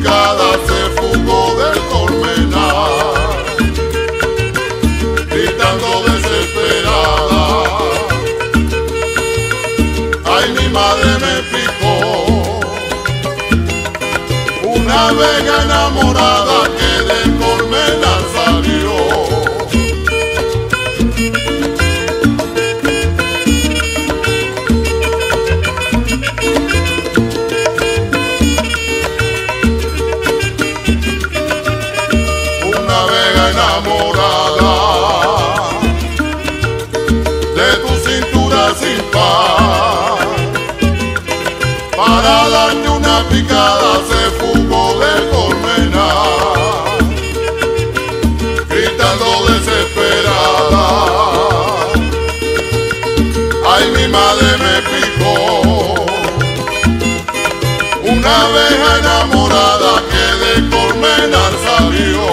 picada se fugó del colmenar, gritando desesperada: ay, mi madre me picó. Una vega enamorada que del colmenar salió. Enamorada de tu cintura sin par, para darte una picada se fugó del colmenar, gritando desesperada: ay, mi madre me picó. Una abeja enamorada que del colmenar salió.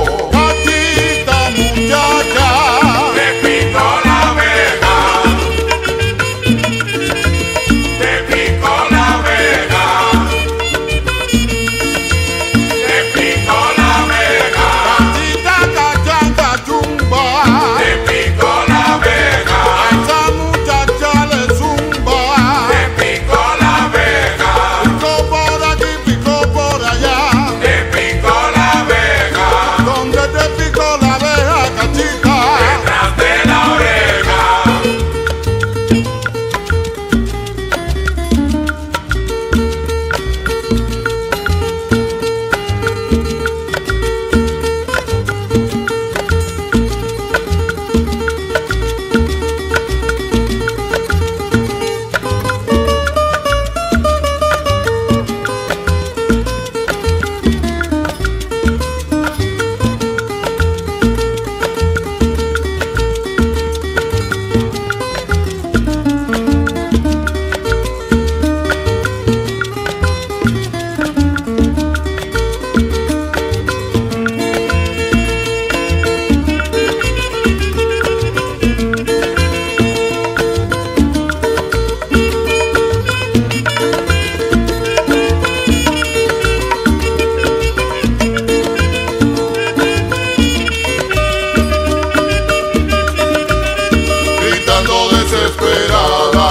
Desesperada,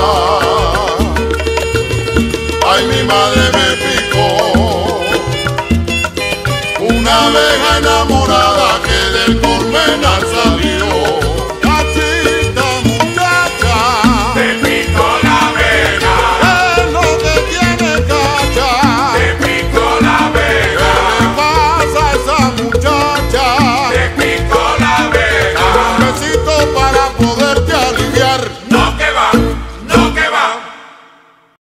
ay, mi madre me picó. Una abeja enamorada que del colmenar